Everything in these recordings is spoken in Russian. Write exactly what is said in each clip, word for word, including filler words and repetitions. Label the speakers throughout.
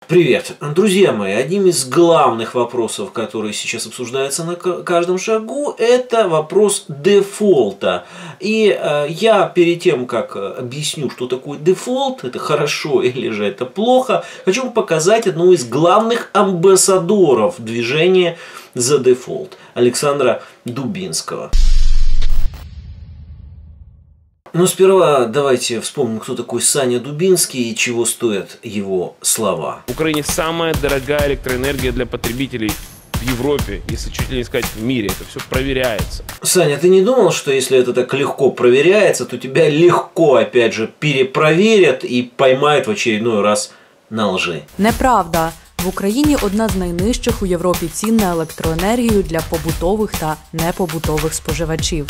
Speaker 1: Привет, друзья мои! Одним из главных вопросов, которые сейчас обсуждаются на каждом шагу, это вопрос дефолта. И э, я перед тем, как объясню, что такое дефолт, это хорошо или же это плохо, хочу вам показать одного из главных амбассадоров движения за дефолт, Александра Дубинского. Но сперва давайте вспомним, кто такой Саня Дубинский и чего стоят его слова.
Speaker 2: В Украине самая дорогая электроэнергия для потребителей в Европе, если чуть ли не сказать в мире. Это все проверяется.
Speaker 1: Саня, ты не думал, что если это так легко проверяется, то тебя легко, опять же, перепроверят и поймают в очередной раз на лжи?
Speaker 3: Неправда. В Україні одна з найнижчих у Європі цін на електроенергію для побутових та непобутових споживачів.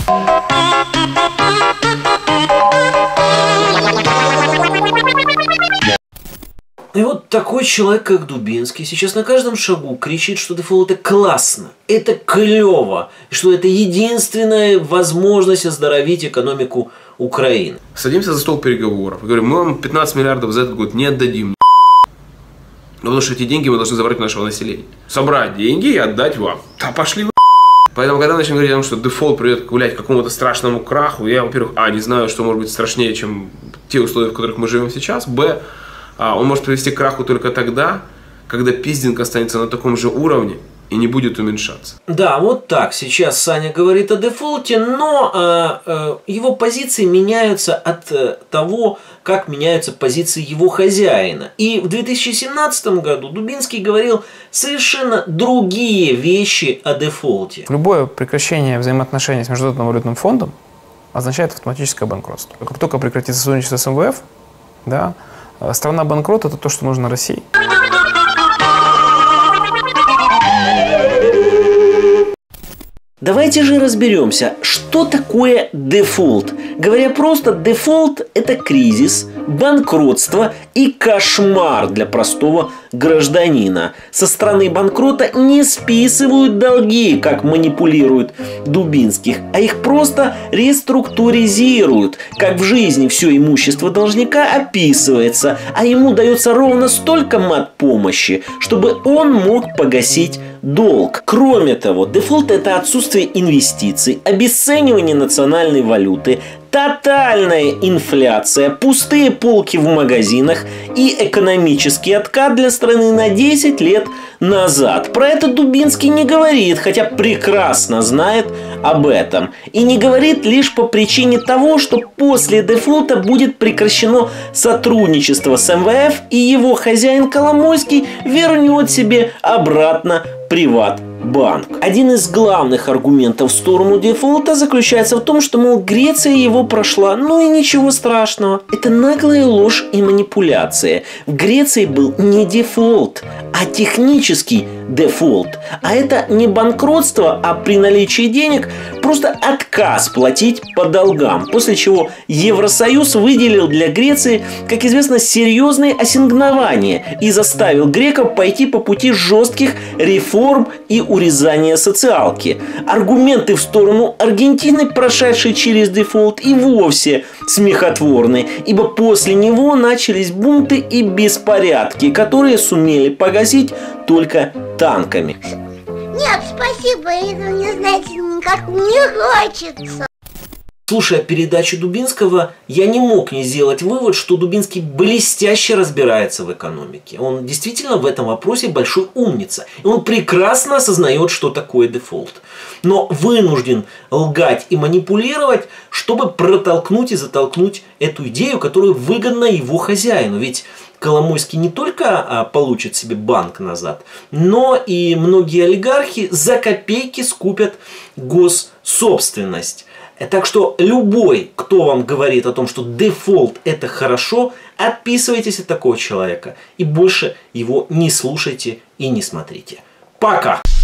Speaker 1: И вот такой человек, как Дубинский, сейчас на каждом шагу кричит, что дефолт это классно, это клево, и что это единственная возможность оздоровить экономику Украины.
Speaker 4: Садимся за стол переговоров и говорим, мы вам пятнадцать миллиардов за этот год не отдадим. Ну, потому что эти деньги мы должны забрать у нашего населения. Собрать деньги и отдать вам. Да пошли вы. Поэтому, когда начнем говорить о том, что дефолт приведет к какому-то страшному краху, я, во-первых, а, не знаю, что может быть страшнее, чем те условия, в которых мы живем сейчас, б, он может привести к краху только тогда, когда пиздинг останется на таком же уровне и не будет уменьшаться.
Speaker 1: Да, вот так. Сейчас Саня говорит о дефолте, но э, э, его позиции меняются от э, того, как меняются позиции его хозяина. И в две тысячи семнадцатом году Дубинский говорил совершенно другие вещи о дефолте.
Speaker 5: Любое прекращение взаимоотношений с Международным валютным фондом означает автоматическое банкротство. Как только прекратится сотрудничество с эм вэ эф, да, страна-банкрот – это то, что нужно России.
Speaker 1: Давайте же разберемся, что такое дефолт. Говоря просто, дефолт – это кризис, банкротство и кошмар для простого гражданина. Со стороны банкрота не списывают долги, как манипулируют Дубинских, а их просто реструктуризируют. Как в жизни все имущество должника описывается, а ему дается ровно столько мат-помощи, чтобы он мог погасить долг. Кроме того, дефолт – это отсутствие инвестиций, обесценивание национальной валюты, тотальная инфляция, пустые полки в магазинах и экономический откат для страны на десять лет назад. Про это Дубинский не говорит, хотя прекрасно знает об этом. И не говорит лишь по причине того, что после дефолта будет прекращено сотрудничество с эм вэ эф, и его хозяин Коломойский вернет себе обратно Приватбанк. Один из главных аргументов в сторону дефолта заключается в том, что, мол, Греция его прошла, ну и ничего страшного. Это наглая ложь и манипуляция. В Греции был не дефолт, а технический дефолт. А это не банкротство, а при наличии денег просто отказ платить по долгам. После чего Евросоюз выделил для Греции, как известно, серьезные ассигнования и заставил греков пойти по пути жестких реформ и урезания социалки. Аргументы в сторону Аргентины, прошедшей через дефолт, и вовсе смехотворны, ибо после него начались бунты и беспорядки, которые сумели погасить только танками.
Speaker 6: Нет, спасибо, это не, знаете, никак не хочется.
Speaker 1: Слушая передачу Дубинского, я не мог не сделать вывод, что Дубинский блестяще разбирается в экономике. Он действительно в этом вопросе большой умница. И он прекрасно осознает, что такое дефолт. Но вынужден лгать и манипулировать, чтобы протолкнуть и затолкнуть эту идею, которая выгодна его хозяину. Ведь Коломойский не только получит себе банк назад, но и многие олигархи за копейки скупят госсобственность. Так что любой, кто вам говорит о том, что дефолт это хорошо, отписывайтесь от такого человека и больше его не слушайте и не смотрите. Пока!